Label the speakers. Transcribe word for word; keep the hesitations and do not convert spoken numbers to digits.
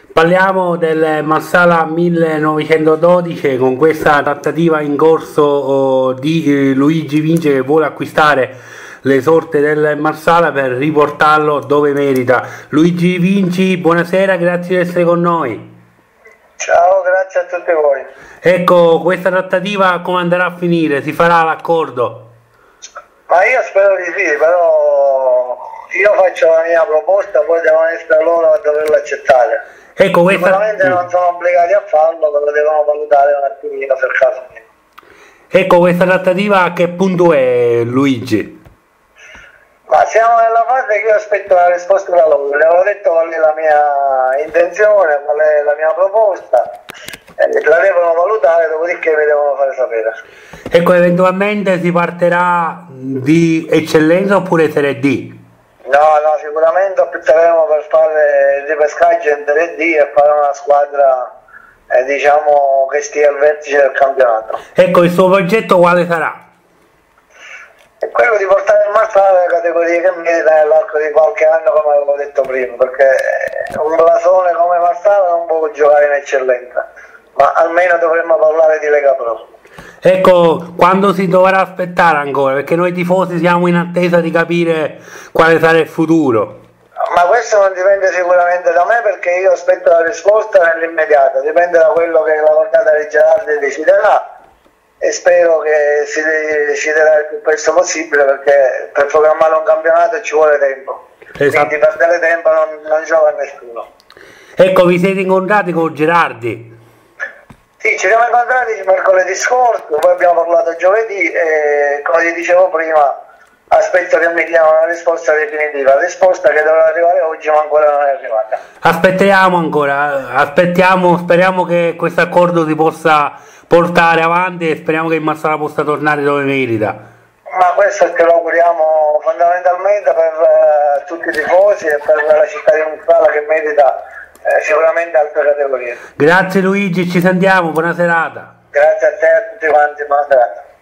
Speaker 1: Parliamo del Marsala millenovecentododici con questa trattativa in corso oh, di eh, Luigi Vinci che vuole acquistare le sorte del Marsala per riportarlo dove merita. Luigi Vinci, buonasera, grazie di essere con noi.
Speaker 2: Ciao, grazie a tutti voi.
Speaker 1: Ecco, questa trattativa come andrà a finire? Si farà l'accordo?
Speaker 2: Ma io spero di sì, però io faccio la mia proposta, poi devono essere loro a doverla accettare.
Speaker 1: Ecco, questa...
Speaker 2: Sicuramente non sono obbligati a farlo, però devono valutare un attimino per caso mio.
Speaker 1: Ecco, questa trattativa a che punto è, Luigi?
Speaker 2: Ma siamo nella fase che io aspetto la risposta da loro, le avevo detto qual è la mia intenzione, qual è la mia proposta, eh, la devono valutare, dopodiché mi devono fare sapere.
Speaker 1: Ecco, eventualmente si partirà di eccellenza oppure Serie D?
Speaker 2: No, no, sicuramente opteremo per fare il ripescaggio in Serie D e fare una squadra eh, diciamo che stia al vertice del campionato.
Speaker 1: Ecco, il suo progetto quale sarà?
Speaker 2: È quello di portare il Marsala alle categorie che merita nell'arco di qualche anno, come avevo detto prima, perché un blasone come Marsala non può giocare in eccellenza, ma almeno dovremmo parlare di Lega Pro.
Speaker 1: Ecco, quando si dovrà aspettare ancora? Perché noi tifosi siamo in attesa di capire quale sarà il futuro.
Speaker 2: Ma questo non dipende sicuramente da me, perché io aspetto la risposta nell'immediato, dipende da quello che la Corte di Gerardi deciderà e spero che si deciderà il più presto possibile, perché per programmare un campionato ci vuole tempo. Esatto. Quindi perdere tempo non, non gioca a nessuno.
Speaker 1: Ecco, vi siete incontrati con Gerardi?
Speaker 2: Sì, ci siamo incontrati mercoledì scorso, poi abbiamo parlato giovedì e come ti dicevo prima aspetto che mi diano una risposta definitiva, risposta che dovrà arrivare oggi ma ancora non è arrivata.
Speaker 1: Aspettiamo ancora, aspettiamo, speriamo che questo accordo si possa portare avanti e speriamo che il Marsala possa tornare dove merita.
Speaker 2: Ma questo è che lo auguriamo fondamentalmente per uh, tutti i tifosi e per la città di Marsala che merita Eh, sicuramente altre categorie.
Speaker 1: Grazie Luigi, ci sentiamo, buona serata.
Speaker 2: Grazie a te e a tutti quanti, buona serata.